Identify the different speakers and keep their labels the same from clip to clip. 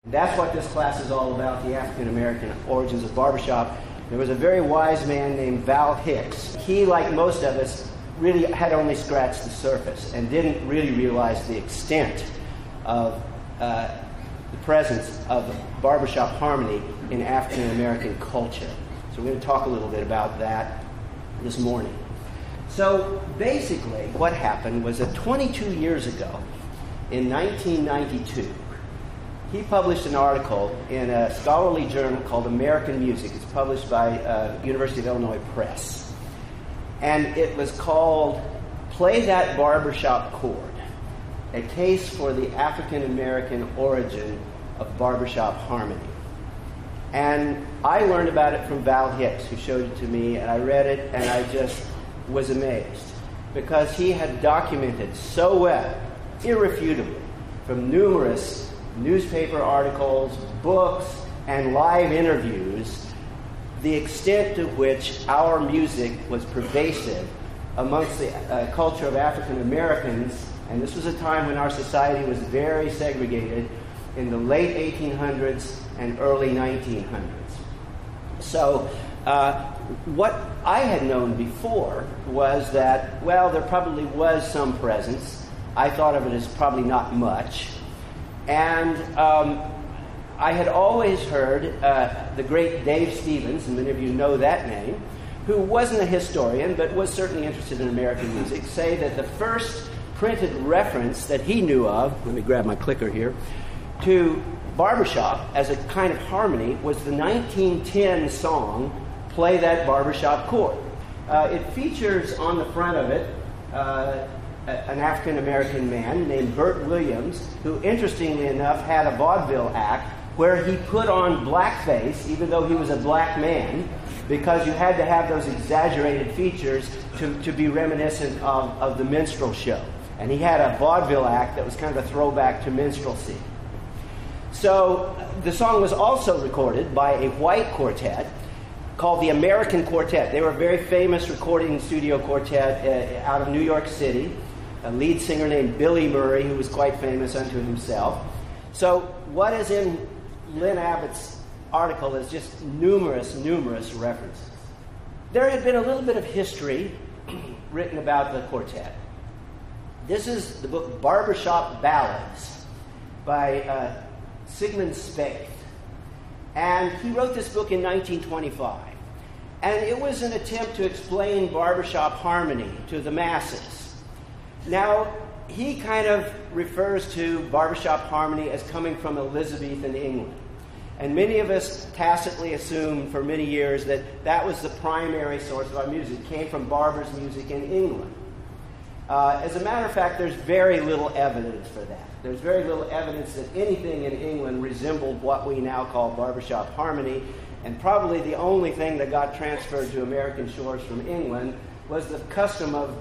Speaker 1: That's what this class is all about, the African American origins of barbershop. There was a very wise man named Val Hicks. He, like most of us, really had only scratched the surface and didn't really realize the extent of the presence of barbershop harmony in African American culture. So we're going to talk a little bit about that this morning. So basically what happened was that 22 years ago, in 1992, he published an article in a scholarly journal called American Music. It's published by University of Illinois Press. And it was called Play That Barbershop Chord, a case for the African American origin of barbershop harmony. And I learned about it from Val Hicks, who showed it to me, and I read it, and I just was amazed, because he had documented so well, irrefutably, from numerous newspaper articles, books, and live interviews, the extent to which our music was pervasive amongst the culture of African Americans. And this was a time when our society was very segregated, in the late 1800s and early 1900s. So what I had known before was that, well, there probably was some presence. I thought of it as probably not much. And I had always heard the great Dave Stevens, and many of you know that name, who wasn't a historian but was certainly interested in American music, say that the first printed reference that he knew of, let me grab my clicker here, to barbershop as a kind of harmony was the 1910 song, Play That Barbershop Chord. It features on the front of it an African-American man named Bert Williams, who, interestingly enough, had a vaudeville act where he put on blackface, even though he was a black man, because you had to have those exaggerated features to be reminiscent of the minstrel show. And he had a vaudeville act that was kind of a throwback to minstrelsy. So the song was also recorded by a white quartet called the American Quartet. They were a very famous recording studio quartet out of New York City. A lead singer named Billy Murray, who was quite famous unto himself. So what is in Lynn Abbott's article is just numerous references. There had been a little bit of history written about the quartet. This is the book Barbershop Ballads by Sigmund Spaeth. And he wrote this book in 1925. And it was an attempt to explain barbershop harmony to the masses. Now, he kind of refers to barbershop harmony as coming from Elizabethan England. And many of us tacitly assumed for many years that that was the primary source of our music. It came from barbers' music in England. As a matter of fact, there's very little evidence for that. There's very little evidence that anything in England resembled what we now call barbershop harmony. And probably the only thing that got transferred to American shores from England was the custom of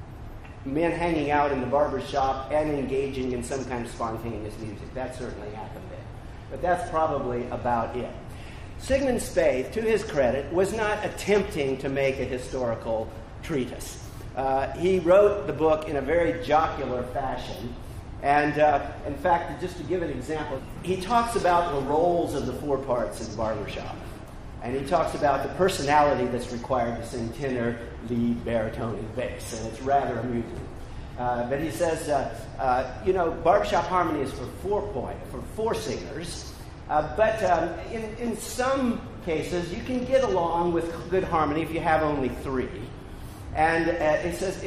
Speaker 1: men hanging out in the barber shop and engaging in some kind of spontaneous music. That certainly happened there. But that's probably about it. Sigmund Spaeth, to his credit, was not attempting to make a historical treatise. He wrote the book in a very jocular fashion. And in fact, just to give an example, he talks about the roles of the four parts in barbershop. And he talks about the personality that's required to sing tenor, lead, baritone, and bass. And it's rather amusing. But he says, barbershop harmony is for four singers. But in some cases, you can get along with good harmony if you have only three. And it says,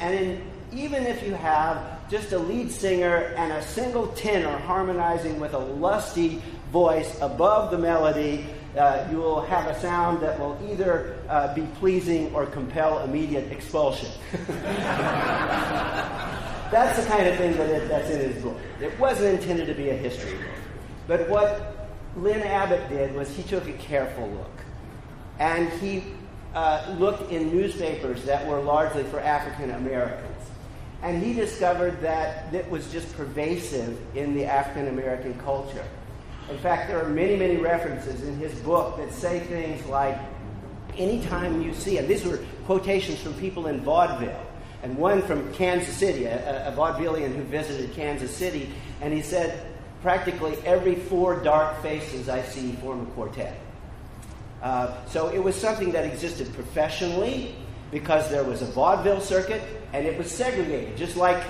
Speaker 1: even if you have just a lead singer and a single tenor harmonizing with a lusty voice above the melody, you will have a sound that will either be pleasing or compel immediate expulsion. That's the kind of thing that's in his book. It wasn't intended to be a history book. But what Lynn Abbott did was he took a careful look. And he looked in newspapers that were largely for African Americans. And he discovered that it was just pervasive in the African American culture. In fact, there are many references in his book that say things like, anytime you see, and these were quotations from people in vaudeville, and one from Kansas City, a vaudevillian who visited Kansas City, and he said, practically every 4 dark faces I see form a quartet. So it was something that existed professionally because there was a vaudeville circuit, and it was segregated, just like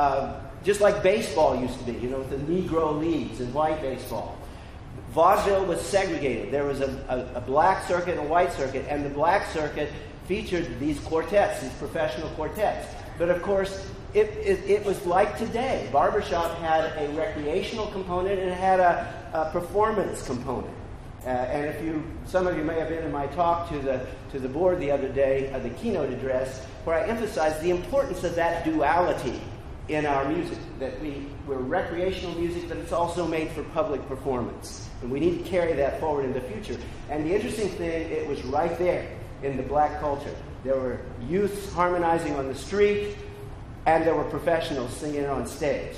Speaker 1: baseball used to be, with the Negro leagues and white baseball. Vaudeville was segregated. There was a black circuit and a white circuit, and the black circuit featured these quartets, these professional quartets. But of course, it was like today. Barbershop had a recreational component and it had a performance component. And some of you may have been in my talk to the board the other day, the keynote address, where I emphasized the importance of that duality in our music, that we're recreational music, but it's also made for public performance. And we need to carry that forward in the future. And the interesting thing, it was right there in the black culture. There were youths harmonizing on the street, and there were professionals singing on stage.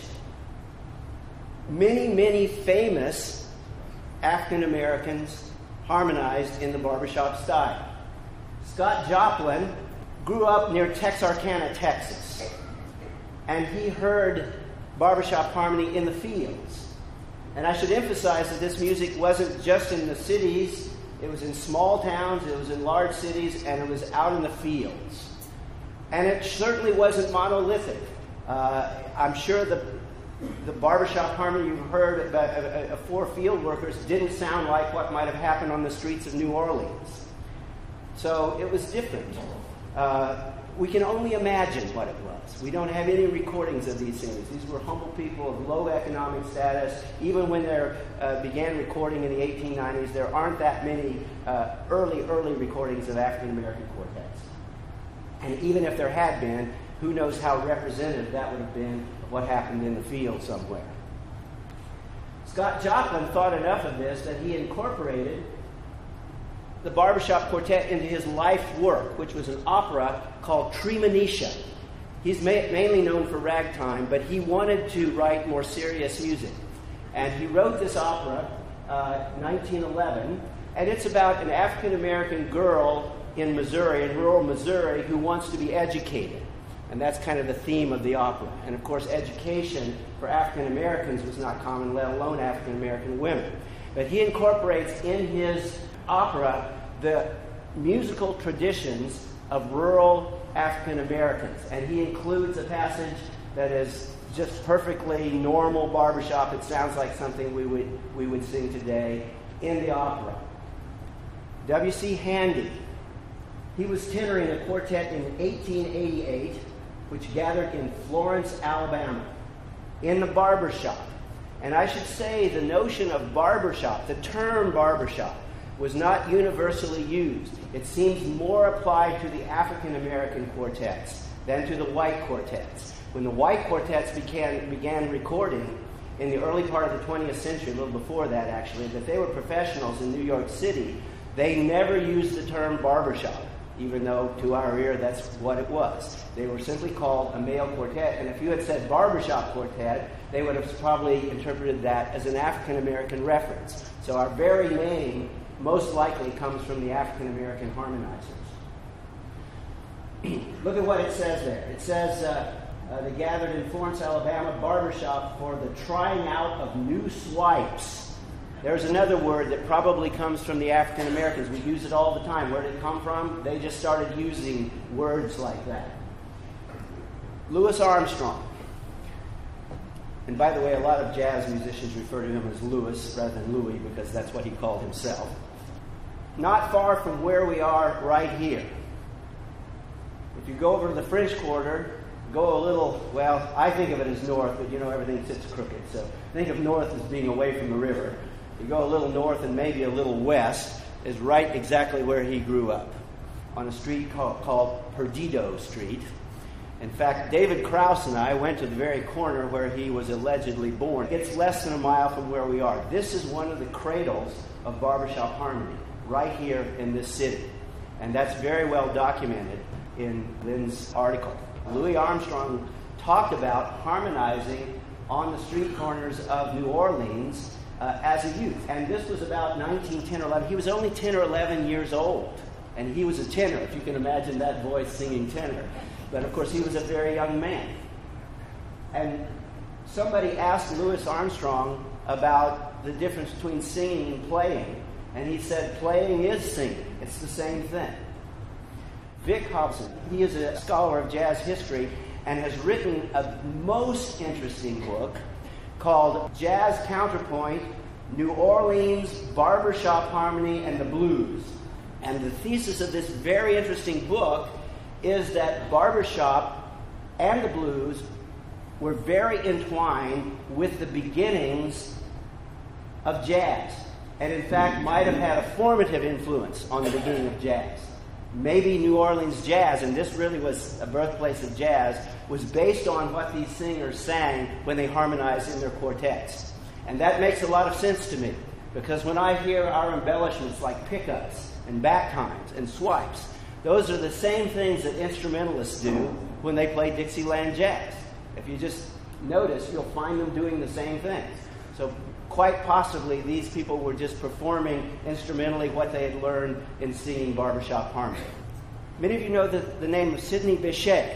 Speaker 1: Many, many famous African Americans harmonized in the barbershop style. Scott Joplin grew up near Texarkana, Texas, and he heard barbershop harmony in the fields. And I should emphasize that this music wasn't just in the cities, it was in small towns, it was in large cities, and it was out in the fields. And it certainly wasn't monolithic. I'm sure the barbershop harmony you've heard of 4 field workers didn't sound like what might have happened on the streets of New Orleans. So it was different. We can only imagine what it was. We don't have any recordings of these things. These were humble people of low economic status. Even when they began recording in the 1890s, there aren't that many early recordings of African American quartets. And even if there had been, who knows how representative that would have been of what happened in the field somewhere. Scott Joplin thought enough of this that he incorporated the barbershop quartet into his life work, which was an opera called Treemonisha. He's mainly known for ragtime, but he wanted to write more serious music. And he wrote this opera, 1911, and it's about an African-American girl in Missouri, in rural Missouri, who wants to be educated. And that's kind of the theme of the opera. And of course, education for African-Americans was not common, let alone African-American women. But he incorporates in his opera the musical traditions of rural African Americans, and he includes a passage that is just perfectly normal barbershop. It sounds like something we would sing today in the opera. W.C. Handy, he was tenoring a quartet in 1888, which gathered in Florence, Alabama, in the barbershop. And I should say the notion of barbershop, the term barbershop, was not universally used. It seems more applied to the African American quartets than to the white quartets. When the white quartets began recording in the early part of the 20th century, a little before that actually, that they were professionals in New York City, they never used the term barbershop, even though to our ear that's what it was. They were simply called a male quartet, and if you had said barbershop quartet, they would have probably interpreted that as an African American reference. So our very name most likely comes from the African American harmonizers. Look at what it says there. It says they gathered in Florence, Alabama, barbershop for the trying out of new swipes. There's another word that probably comes from the African Americans. We use it all the time. Where did it come from? They just started using words like that. Louis Armstrong. And by the way, a lot of jazz musicians refer to him as Louis rather than Louis because that's what he called himself. Not far from where we are right here. If you go over to the French Quarter, go a little, well, I think of it as north, but everything sits crooked. So think of north as being away from the river. You go a little north and maybe a little west is right exactly where he grew up, on a street called Perdido Street. In fact, David Krause and I went to the very corner where he was allegedly born. It's less than a mile from where we are. This is one of the cradles of barbershop harmony, right here in this city. And that's very well documented in Lynn's article. Louis Armstrong talked about harmonizing on the street corners of New Orleans as a youth. And this was about 1910 or 11. He was only 10 or 11 years old. And he was a tenor, if you can imagine that voice singing tenor. But of course, he was a very young man. And somebody asked Louis Armstrong about the difference between singing and playing, and he said playing is singing. It's the same thing. Vic Hobson, he is a scholar of jazz history and has written a most interesting book called Jazz Counterpoint, New Orleans, Barbershop Harmony, and the Blues. And the thesis of this very interesting book is that barbershop and the blues were very entwined with the beginnings of jazz, and in fact might have had a formative influence on the beginning of jazz. Maybe New Orleans jazz, and this really was a birthplace of jazz, was based on what these singers sang when they harmonized in their quartets. And that makes a lot of sense to me, because when I hear our embellishments like pickups and back times and swipes, those are the same things that instrumentalists do when they play Dixieland jazz. If you just notice, you'll find them doing the same things. So quite possibly these people were just performing instrumentally what they had learned in singing barbershop harmony. Many of you know the name of Sidney Bechet,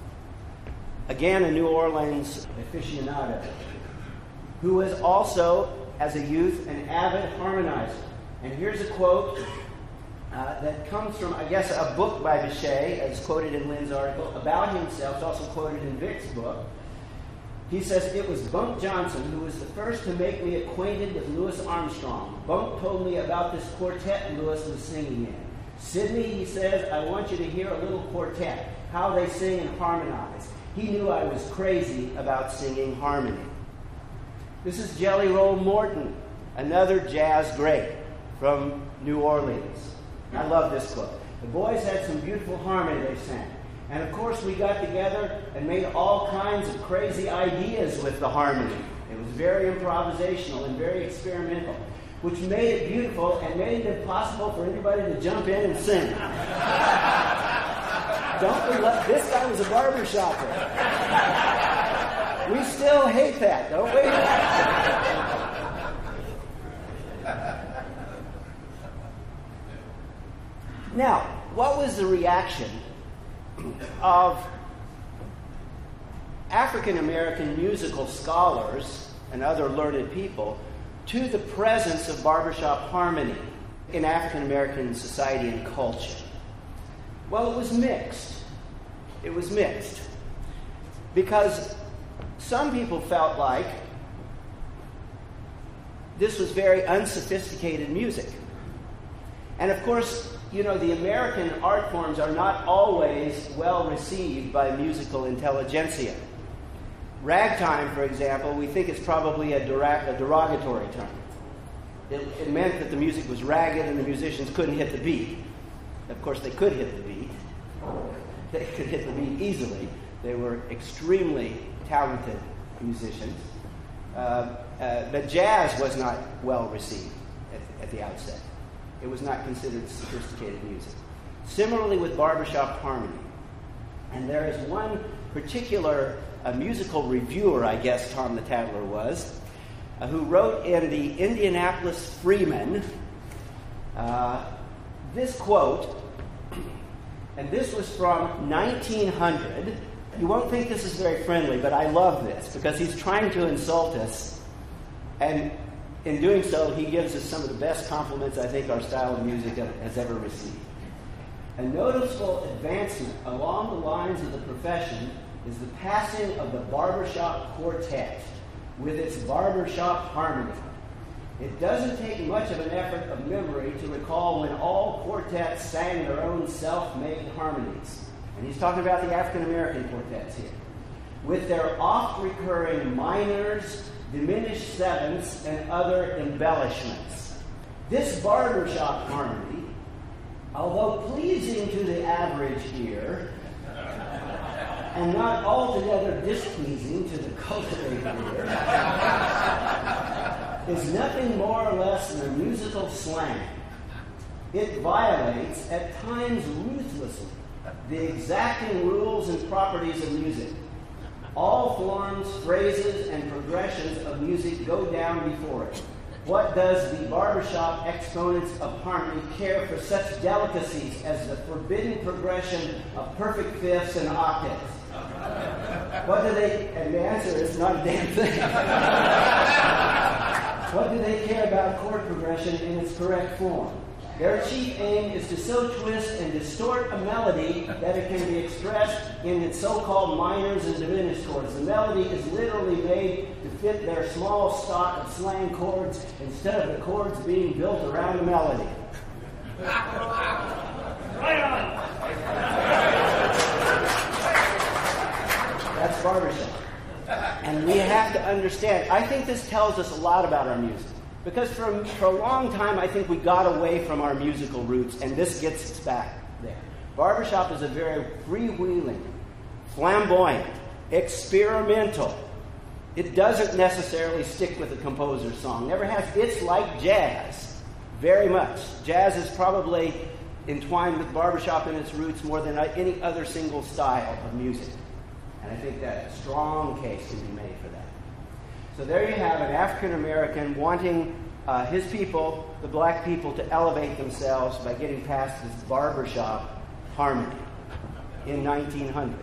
Speaker 1: again a New Orleans aficionado, who was also, as a youth, an avid harmonizer. And here's a quote that comes from, I guess, a book by Bechet, as quoted in Lynn's article, about himself. It's also quoted in Vic's book. He says, "It was Bunk Johnson who was the first to make me acquainted with Louis Armstrong. Bunk told me about this quartet Louis was singing in. Sidney," he says, "I want you to hear a little quartet, how they sing and harmonize." He knew I was crazy about singing harmony. This is Jelly Roll Morton, another jazz great from New Orleans. I love this quote. "The boys had some beautiful harmony they sang. And of course we got together and made all kinds of crazy ideas with the harmony. It was very improvisational and very experimental, which made it beautiful and made it impossible for anybody to jump in and sing." Don't we love, this guy was a barbershopper. We still hate that, don't we? Now, what was the reaction of African American musical scholars and other learned people to the presence of barbershop harmony in African American society and culture? Well, it was mixed. It was mixed. Because some people felt like this was very unsophisticated music. And of course, you know, the American art forms are not always well received by musical intelligentsia. Ragtime, for example, we think it's probably a derogatory term. It meant that the music was ragged and the musicians couldn't hit the beat. Of course, they could hit the beat. They could hit the beat easily. They were extremely talented musicians. But jazz was not well received at the outset. It was not considered sophisticated music. Similarly with barbershop harmony. And there is one particular musical reviewer, I guess Tom the Tattler was, who wrote in the Indianapolis Freeman this quote, and this was from 1900. You won't think this is very friendly, but I love this because he's trying to insult us, and in doing so, he gives us some of the best compliments I think our style of music has ever received. "A noticeable advancement along the lines of the profession is the passing of the barbershop quartet with its barbershop harmony. It doesn't take much of an effort of memory to recall when all quartets sang their own self-made harmonies." And he's talking about the African-American quartets here. "With their oft-recurring minors, diminished sevenths, and other embellishments. This barbershop harmony, although pleasing to the average ear, and not altogether displeasing to the cultivated ear, is nothing more or less than a musical slang. It violates, at times ruthlessly, the exacting rules and properties of music. All forms, phrases, and progressions of music go down before it. What does the barbershop exponents of harmony care for such delicacies as the forbidden progression of perfect fifths and octaves?" What do they? And the answer is not a damn thing. What do they care about chord progression in its correct form? Their chief aim is to so twist and distort a melody that it can be expressed in its so-called minors and diminished chords. The melody is literally made to fit their small stock of slang chords instead of the chords being built around the melody. Right on! That's Barbershop. And we have to understand, I think this tells us a lot about our music. Because for a long time, I think we got away from our musical roots, and this gets us back there. Barbershop is a very freewheeling, flamboyant, experimental. It doesn't necessarily stick with a composer's song. Never has. It's like jazz, very much. Jazz is probably entwined with barbershop in its roots more than any other single style of music. And I think that a strong case can be made for that. So there you have an African American wanting his people, the black people, to elevate themselves by getting past this barbershop harmony in 1900.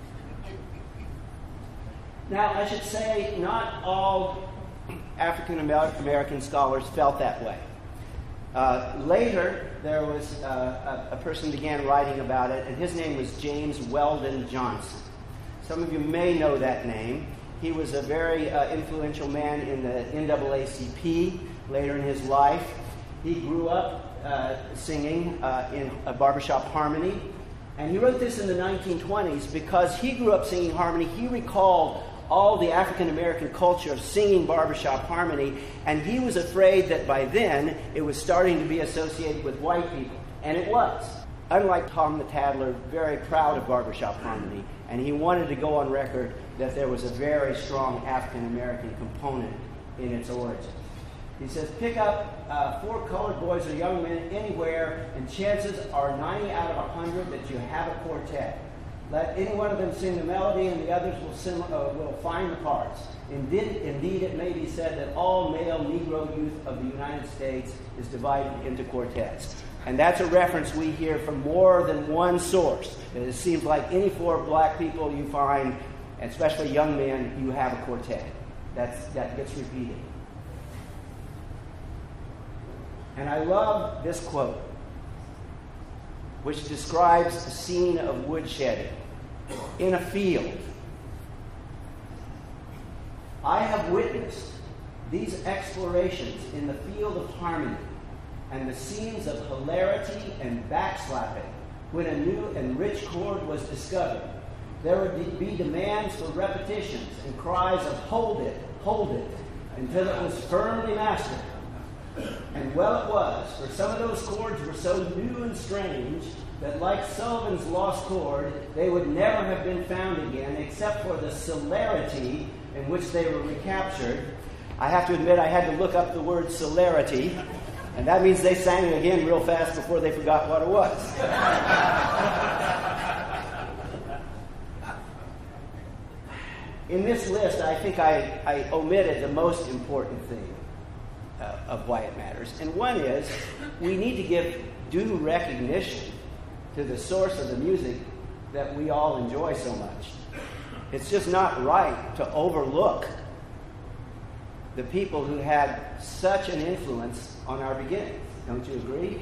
Speaker 1: Now, I should say, not all African American scholars felt that way. Later, there was a person began writing about it, and his name was James Weldon Johnson. Some of you may know that name. He was a very influential man in the NAACP later in his life. He grew up singing in a barbershop harmony. And he wrote this in the 1920s because he grew up singing harmony. He recalled all the African-American culture of singing barbershop harmony, and he was afraid that by then it was starting to be associated with white people. And it was. Unlike Tom the Tattler, very proud of barbershop harmony, and he wanted to go on record that there was a very strong African-American component in its origins. He says, pick up 4 colored boys or young men anywhere, and chances are 90 out of 100 that you have a quartet. Let any one of them sing the melody, and the others will find the parts. Indeed, it may be said that all male Negro youth of the United States is divided into quartets. And that's a reference we hear from more than one source. It seems like any 4 black people you find, especially young men, you have a quartet. That gets repeated. And I love this quote, which describes the scene of woodshedding in a field. I have witnessed these explorations in the field of harmony and the scenes of hilarity and backslapping when a new and rich chord was discovered. There would be demands for repetitions and cries of hold it, until it was firmly mastered. And well it was, for some of those chords were so new and strange that, like Sullivan's lost chord, they would never have been found again except for the celerity in which they were recaptured. I have to admit I had to look up the word celerity, and that means they sang it again real fast before they forgot what it was. In this list, I think I omitted the most important thing of why it matters. And one is, we need to give due recognition to the source of the music that we all enjoy so much. It's just not right to overlook the people who had such an influence on our beginnings. Don't you agree?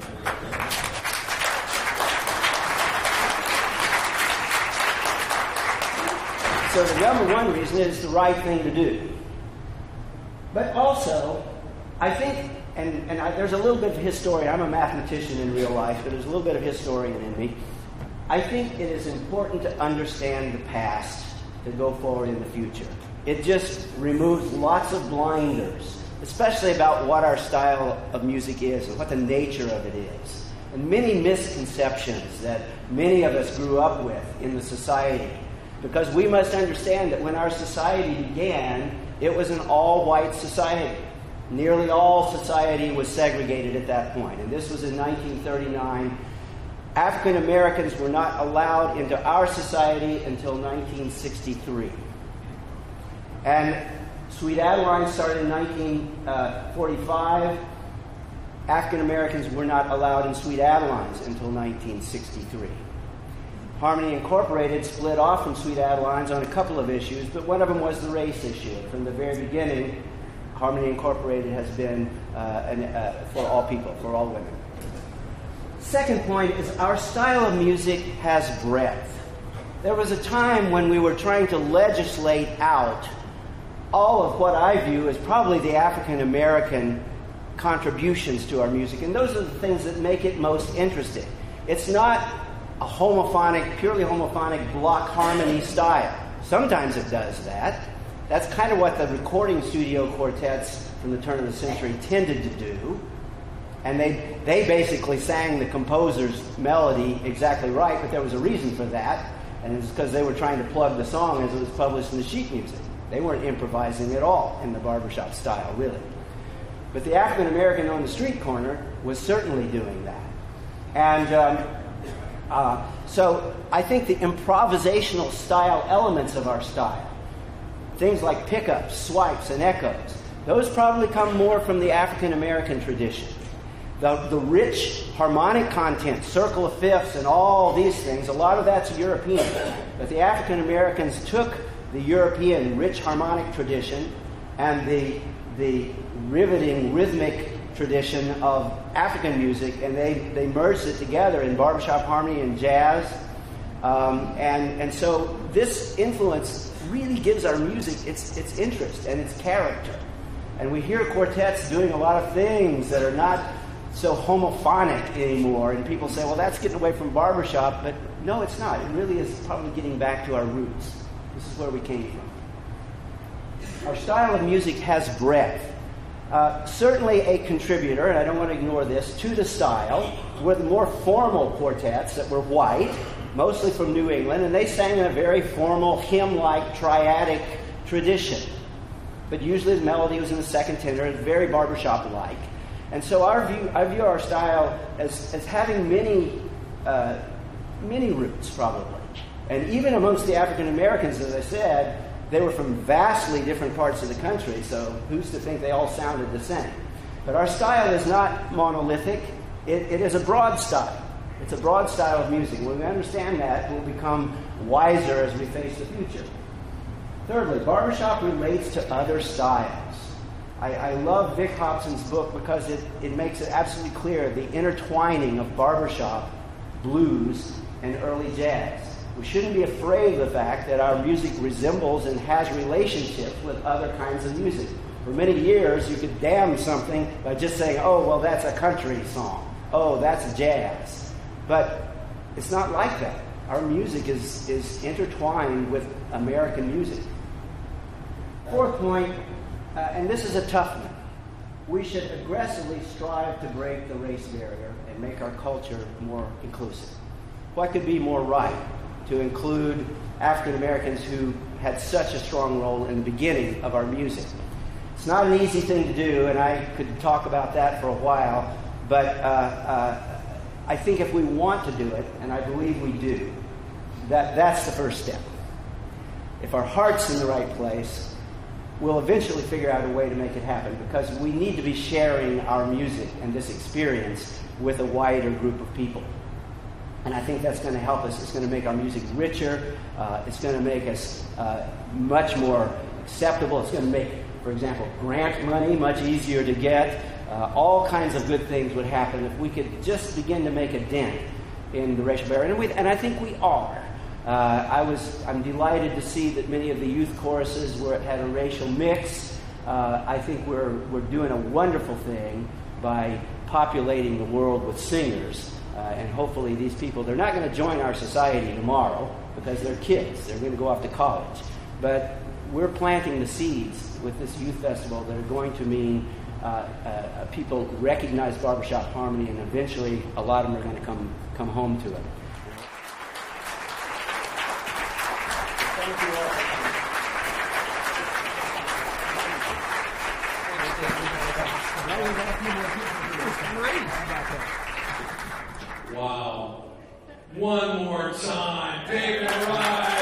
Speaker 1: So the number one reason is the right thing to do. But also, I think, and there's a little bit of historian. I'm a mathematician in real life, but there's a little bit of historian in me. I think it is important to understand the past to go forward in the future. It just removes lots of blinders, especially about what our style of music is and what the nature of it is. And many misconceptions that many of us grew up with in the society. Because we must understand that when our society began, it was an all-white society. Nearly all society was segregated at that point. And this was in 1939. African Americans were not allowed into our society until 1963. And Sweet Adeline started in 1945. African Americans were not allowed in Sweet Adelines until 1963. Harmony Incorporated split off from Sweet Adelines on a couple of issues, but one of them was the race issue. From the very beginning, Harmony Incorporated has been for all people, for all women. Second point is our style of music has breadth. There was a time when we were trying to legislate out all of what I view as probably the African American contributions to our music, and those are the things that make it most interesting. It's not a homophonic, purely homophonic block harmony style. Sometimes it does that. That's kind of what the recording studio quartets from the turn of the century tended to do. And they basically sang the composer's melody exactly right, but there was a reason for that, and it's because they were trying to plug the song as it was published in the sheet music. They weren't improvising at all in the barbershop style, really. But the African American on the street corner was certainly doing that. And so I think the improvisational style elements of our style, things like pickups, swipes, and echoes, those probably come more from the African American tradition. The rich harmonic content, circle of fifths, and all these things, a lot of that's European. But the African Americans took the European rich harmonic tradition and the riveting rhythmic tradition of African music, and they merged it together in barbershop harmony and jazz. And so this influence really gives our music its interest and its character. And we hear quartets doing a lot of things that are not so homophonic anymore, and people say, well, that's getting away from barbershop, but no, it's not. It really is probably getting back to our roots. This is where we came from. Our style of music has breadth. Certainly a contributor, and I don't want to ignore this, to the style were the more formal quartets that were white, mostly from New England, and they sang in a very formal hymn-like triadic tradition. But usually the melody was in the second tenor, very barbershop-like. And so I view our style as having many roots, probably. And even amongst the African Americans, as I said, they were from vastly different parts of the country, so who's to think they all sounded the same? But our style is not monolithic. It is a broad style. It's a broad style of music. When we understand that, we'll become wiser as we face the future. Thirdly, barbershop relates to other styles. I love Vic Hobson's book because it makes it absolutely clear the intertwining of barbershop, blues, and early jazz. We shouldn't be afraid of the fact that our music resembles and has relationships with other kinds of music. For many years, you could damn something by just saying, oh, well, that's a country song. Oh, that's jazz. But it's not like that. Our music is intertwined with American music. Fourth point, and this is a tough one. We should aggressively strive to break the race barrier and make our culture more inclusive. What could be more right to include African Americans who had such a strong role in the beginning of our music? It's not an easy thing to do, and I could talk about that for a while, but I think if we want to do it, and I believe we do, that's the first step. If our heart's in the right place, we'll eventually figure out a way to make it happen, because we need to be sharing our music and this experience with a wider group of people. And I think that's going to help us. It's going to make our music richer. It's going to make us much more acceptable. It's going to make, for example, grant money much easier to get. All kinds of good things would happen if we could just begin to make a dent in the racial barrier. And I think we are. I'm delighted to see that many of the youth choruses had a racial mix. I think we're doing a wonderful thing by populating the world with singers. And hopefully these people, they're not going to join our society tomorrow because they're kids. They're going to go off to college. But we're planting the seeds with this youth festival that are going to mean people recognize barbershop harmony, and eventually a lot of them are going to come home to it. Thank you all.
Speaker 2: Wow. One more time, David Wright.